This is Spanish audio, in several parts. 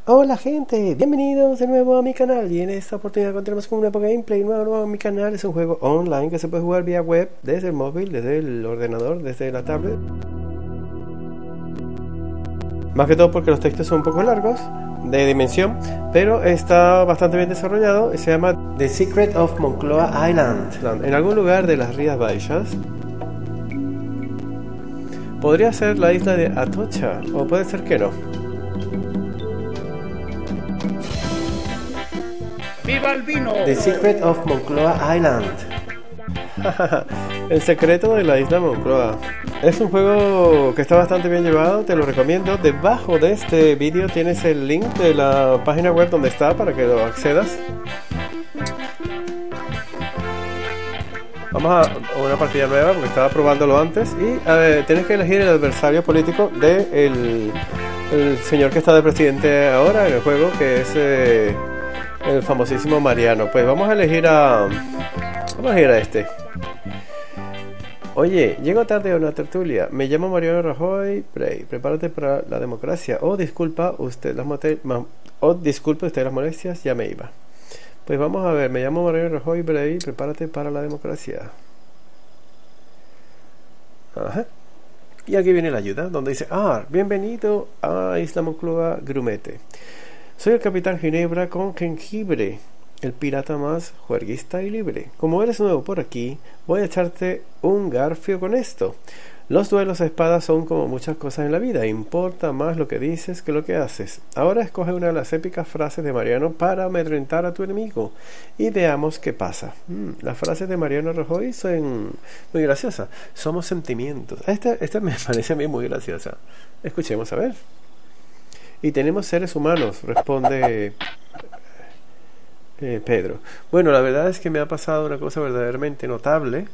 Hola gente, bienvenidos de nuevo a mi canal y en esta oportunidad continuamos con un nuevo gameplay nuevo en mi canal. Es un juego online que se puede jugar vía web, desde el móvil, desde el ordenador, desde la tablet. Más que todo porque los textos son un poco largos de dimensión, pero está bastante bien desarrollado y se llama The Secret of Moncloa Island, en algún lugar de las Rías Baixas. Podría ser la isla de Atocha, o puede ser que no. ¡Viva el vino! The Secret of Moncloa Island. El secreto de la isla Moncloa. Es un juego que está bastante bien llevado, te lo recomiendo. Debajo de este vídeo tienes el link de la página web donde está para que lo accedas. Vamos a una partida nueva porque estaba probándolo antes y tienes que elegir el adversario político de el señor que está de presidente ahora en el juego, que es el famosísimo Mariano. Pues vamos a elegir a este. Oye, llego tarde a una tertulia. Me llamo Mariano Rajoy Brey. Prepárate para la democracia. Disculpe usted las molestias, ya me iba. Pues vamos a ver, me llamo Mariano Rajoy Brey. Prepárate para la democracia. Ajá. Y aquí viene la ayuda, donde dice: bienvenido a Isla Moncloa Grumete. Soy el capitán Ginebra con jengibre, el pirata más juerguista y libre. Como eres nuevo por aquí, voy a echarte un garfio con esto. Los duelos a espadas son como muchas cosas en la vida, importa más lo que dices que lo que haces. Ahora escoge una de las épicas frases de Mariano para amedrentar a tu enemigo y veamos qué pasa. Las frases de Mariano Rajoy son muy graciosas. Somos sentimientos. Esta me parece a mí muy graciosa. Escuchemos a ver. Y tenemos seres humanos, responde Pedro. Bueno, la verdad es que me ha pasado una cosa verdaderamente notable.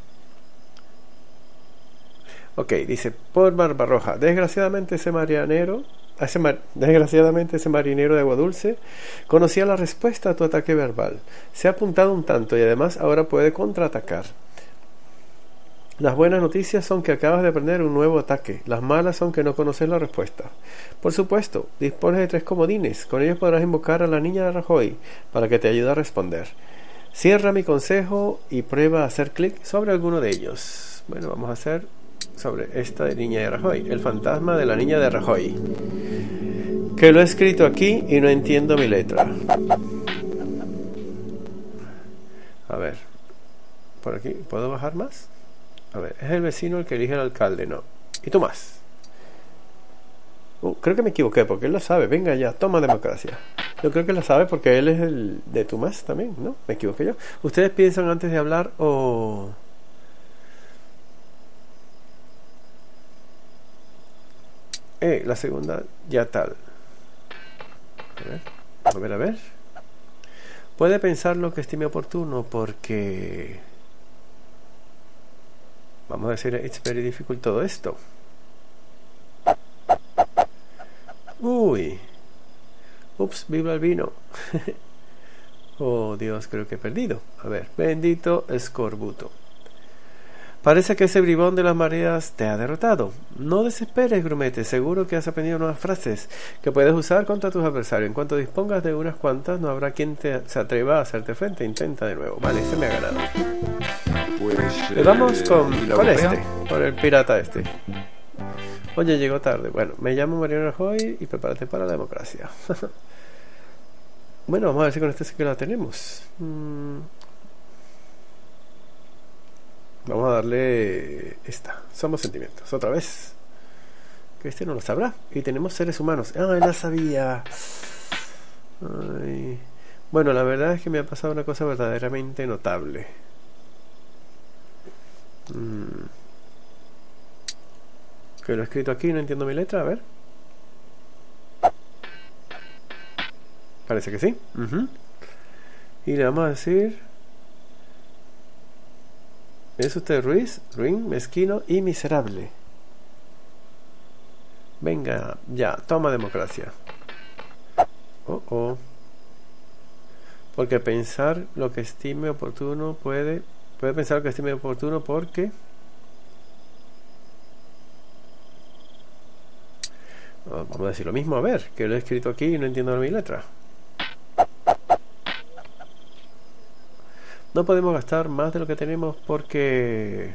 Ok, dice, por Barbarroja, desgraciadamente ese marinero de agua dulce conocía la respuesta a tu ataque verbal. Se ha apuntado un tanto y además ahora puede contraatacar. Las buenas noticias son que acabas de aprender un nuevo ataque. Las malas son que no conoces la respuesta. Por supuesto, dispones de 3 comodines. Con ellos podrás invocar a la niña de Rajoy para que te ayude a responder. Cierra mi consejo y prueba a hacer clic sobre alguno de ellos. Bueno, vamos a hacer sobre esta de niña de Rajoy. El fantasma de la niña de Rajoy. Que lo he escrito aquí y no entiendo mi letra. A ver. Por aquí, ¿puedo bajar más? A ver, es el vecino el que elige al alcalde, no. ¿Y tú más? Creo que me equivoqué porque él lo sabe. Venga ya, toma democracia. Yo creo que lo sabe porque él es el de Tomás también, ¿no? Me equivoqué yo. ¿Ustedes piensan antes de hablar o...? La segunda ya tal. A ver. Puede pensar lo que estime oportuno porque... Vamos a decir, it's very difficult todo esto. Ups, viva el vino. Oh Dios, creo que he perdido. A ver, bendito escorbuto. Parece que ese bribón de las mareas te ha derrotado. No desesperes, Grumete. Seguro que has aprendido nuevas frases que puedes usar contra tus adversarios. En cuanto dispongas de unas cuantas, no habrá quien se atreva a hacerte frente. Intenta de nuevo. Vale, ese me ha ganado. Pues vamos con el pirata este. Oye, llegó tarde. Bueno, me llamo Mariano Rajoy y prepárate para la democracia. Bueno, vamos a ver si con este sí que la tenemos. Vamos a darle esta. Somos sentimientos. Otra vez. Que este no lo sabrá. Y tenemos seres humanos. La sabía. Bueno, la verdad es que me ha pasado una cosa verdaderamente notable. Que lo he escrito aquí, no entiendo mi letra. A ver. Parece que sí. Y le vamos a decir: es usted ruin, mezquino y miserable. Venga, ya, toma democracia. Porque pensar lo que estime oportuno puede pensar lo que estime oportuno porque Vamos a decir lo mismo, a ver, que lo he escrito aquí y no entiendo mi letra. No podemos gastar más de lo que tenemos porque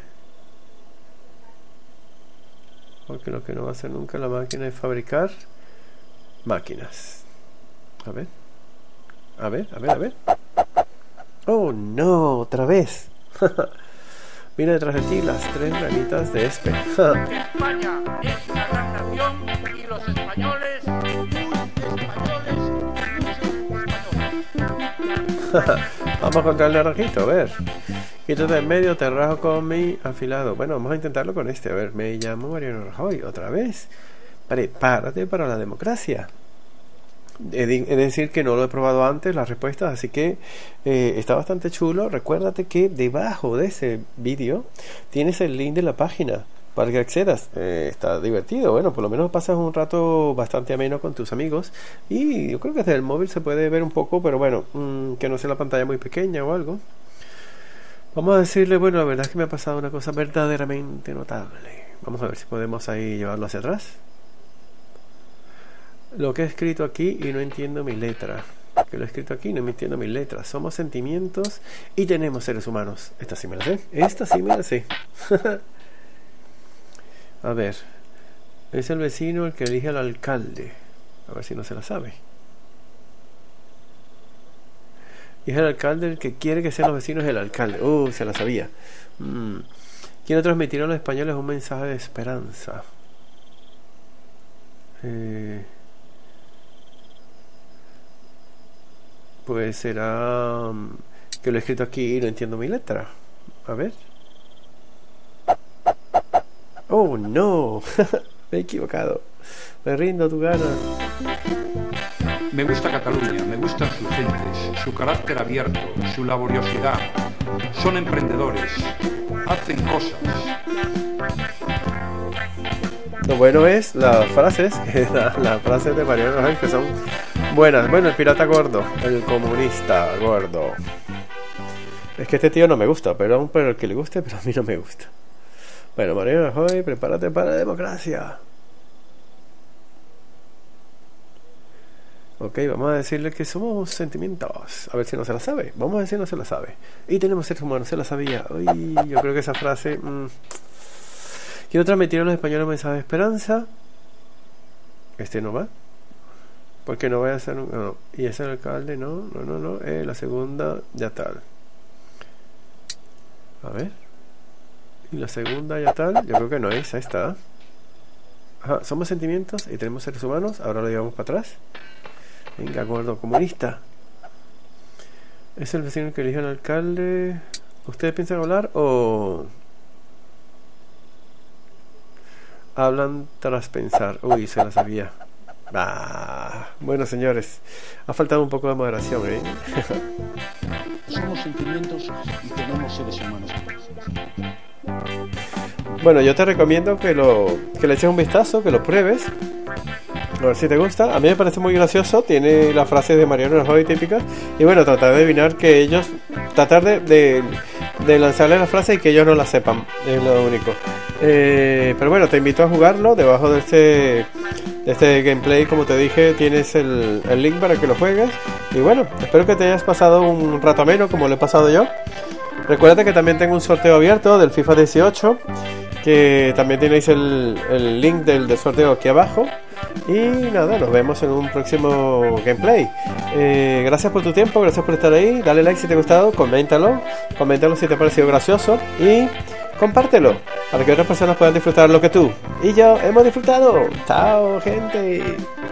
lo que no va a hacer nunca la máquina es fabricar máquinas. A ver. A ver, a ver, a ver. Oh, no, otra vez. Mira detrás de ti las 3 ranitas de Espe. España es una gran nación y los españoles, Vamos contra el naranjito, a ver. Quítate de en medio, te rajo con mi afilado. Bueno, vamos a intentarlo con este. A ver, me llamo Mariano Rajoy. Otra vez. Prepárate para la democracia. He de decir que no lo he probado antes, las respuestas, así que está bastante chulo. Recuérdate que debajo de ese vídeo tienes el link de la página para que accedas. Está divertido, bueno, por lo menos pasas un rato bastante ameno con tus amigos, y yo creo que desde el móvil se puede ver un poco, pero bueno, que no sea la pantalla muy pequeña o algo. Vamos a decirle, bueno, la verdad es que me ha pasado una cosa verdaderamente notable. Vamos a ver si podemos ahí llevarlo hacia atrás. Lo que he escrito aquí y no entiendo mi letra. Que lo he escrito aquí y no entiendo mi letra. Somos sentimientos y tenemos seres humanos. Esta sí me la sé. Esta sí me la sé. A ver. Es el vecino el que elige al alcalde. A ver si no se la sabe. Y es el alcalde el que quiere que sean los vecinos el alcalde. Se la sabía. Quiere transmitir a los españoles un mensaje de esperanza. Pues será que lo he escrito aquí y no entiendo mi letra. A ver. Oh, no. Me he equivocado. Me rindo a tu ganas. Me gusta Cataluña, me gustan sus gentes, su carácter abierto, su laboriosidad. Son emprendedores, hacen cosas. Lo bueno es las frases, las frases de Mariano Rajoy, que son buenas. Bueno, el pirata gordo, el comunista gordo. Es que este tío no me gusta, pero el que le guste, pero a mí no me gusta. Bueno, Mariano Rajoy, prepárate para la democracia. Ok, vamos a decirle que somos sentimientos. A ver si no se la sabe. Vamos a decir no se la sabe. Y tenemos seres humanos, se la sabía. Uy, yo creo que esa frase... Quiero transmitir a los españoles un mensaje de esperanza. Este no va. Porque no vaya a ser un... No. Y ese alcalde, no. La segunda ya tal. A ver. Y la segunda ya tal. Yo creo que no es. Ahí está. Ajá, somos sentimientos y tenemos seres humanos. Ahora lo llevamos para atrás. Venga, gordo comunista. Es el vecino que elige al alcalde. ¿Ustedes piensan hablar o hablan tras pensar? Uy, se la sabía. Bueno, señores, ha faltado un poco de moderación, ¿eh? Somos sentimientos y tenemos seres humanos. Bueno, yo te recomiendo que le eches un vistazo, que lo pruebes. A ver si te gusta. A mí me parece muy gracioso. Tiene las frases de Mariano Rajoy típicas. Y bueno, tratar de adivinar que ellos... Tratar de lanzarle las frases y que ellos no las sepan. Es lo único. Pero bueno, te invito a jugarlo. Debajo de este gameplay, como te dije, tienes el link para que lo juegues. Y bueno, espero que te hayas pasado un rato ameno como lo he pasado yo. Recuerda que también tengo un sorteo abierto del FIFA 18. Que también tenéis el link del sorteo aquí abajo. Y nada, nos vemos en un próximo gameplay. Gracias por tu tiempo, gracias por estar ahí. Dale like si te ha gustado, coméntalo si te ha parecido gracioso. Y compártelo para que otras personas puedan disfrutar lo que tú y yo hemos disfrutado. Chao, gente.